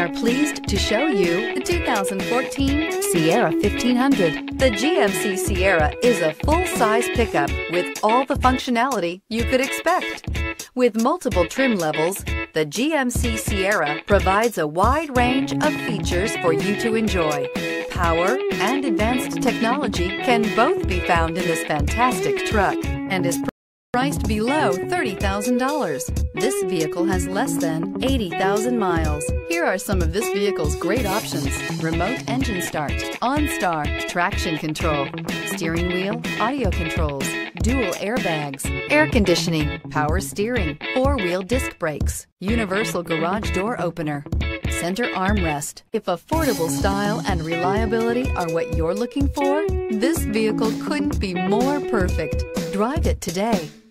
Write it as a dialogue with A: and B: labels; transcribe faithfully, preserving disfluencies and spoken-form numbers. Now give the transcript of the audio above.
A: are pleased to show you the two thousand fourteen Sierra fifteen hundred. The G M C Sierra is a full-size pickup with all the functionality you could expect. With multiple trim levels, the G M C Sierra provides a wide range of features for you to enjoy. Power and advanced technology can both be found in this fantastic truck and is priced below thirty thousand dollars. This vehicle has less than eighty thousand miles. Here are some of this vehicle's great options: remote engine start, OnStar, traction control, steering wheel audio controls, dual airbags, air conditioning, power steering, four-wheel disc brakes, universal garage door opener, center armrest. If affordable style and reliability are what you're looking for, this vehicle couldn't be more perfect. Drive it today.